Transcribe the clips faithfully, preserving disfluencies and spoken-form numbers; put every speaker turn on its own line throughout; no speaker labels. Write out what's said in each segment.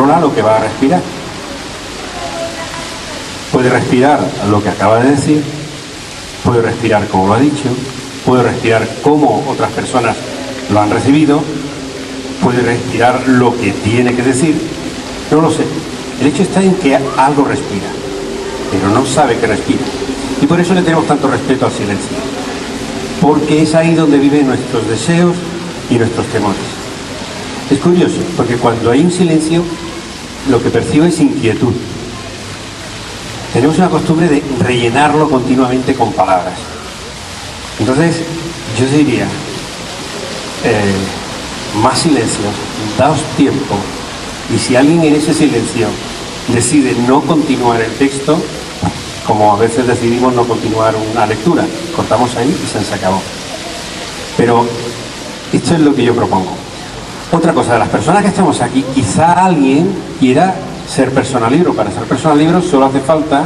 controla lo que va a respirar. Puede respirar lo que acaba de decir, puede respirar como lo ha dicho, puede respirar cómo otras personas lo han recibido, puede respirar lo que tiene que decir, no lo sé. El hecho está en que algo respira, pero no sabe que respira. Y por eso le tenemos tanto respeto al silencio, porque es ahí donde viven nuestros deseos y nuestros temores. Es curioso, porque cuando hay un silencio, lo que percibo es inquietud. Tenemos una costumbre de rellenarlo continuamente con palabras. Entonces, yo diría, eh, más silencio, daos tiempo, y si alguien en ese silencio decide no continuar el texto, como a veces decidimos no continuar una lectura, cortamos ahí y se acabó. Pero esto es lo que yo propongo. Otra cosa, de las personas que estamos aquí, quizá alguien quiera ser persona libro. Para ser persona libro solo hace falta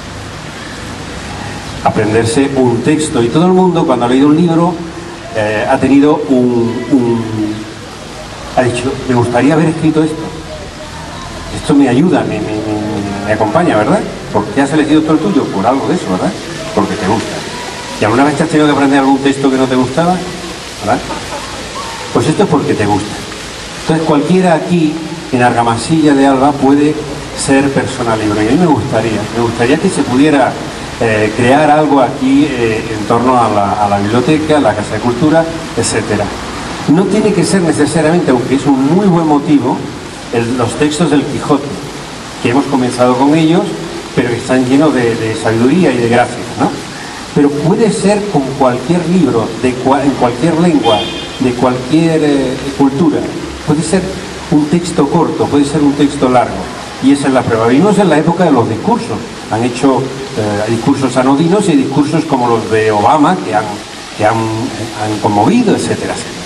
aprenderse un texto, y todo el mundo cuando ha leído un libro eh, ha tenido un, un ha dicho, me gustaría haber escrito esto, esto me ayuda, me, me, me acompaña, ¿verdad? Porque has elegido todo el tuyo por algo de eso, ¿verdad? Porque te gusta. ¿Y alguna vez te has tenido que aprender algún texto que no te gustaba? ¿Verdad? Pues esto es porque te gusta. Entonces cualquiera aquí en Argamasilla de Alba puede ser persona libre, y a mí me gustaría, me gustaría que se pudiera eh, crear algo aquí eh, en torno a la, a la biblioteca, a la Casa de Cultura, etcétera. No tiene que ser necesariamente, aunque es un muy buen motivo, el, los textos del Quijote, que hemos comenzado con ellos, pero que están llenos de, de sabiduría y de gracia, ¿no? Pero puede ser con cualquier libro, de cua, en cualquier lengua, de cualquier eh, cultura. Puede ser un texto corto, puede ser un texto largo, y esa es la prueba. Vivimos en la época de los discursos. Han hecho eh, discursos anodinos y discursos como los de Obama, que han, que han, han conmovido, etcétera, etcétera.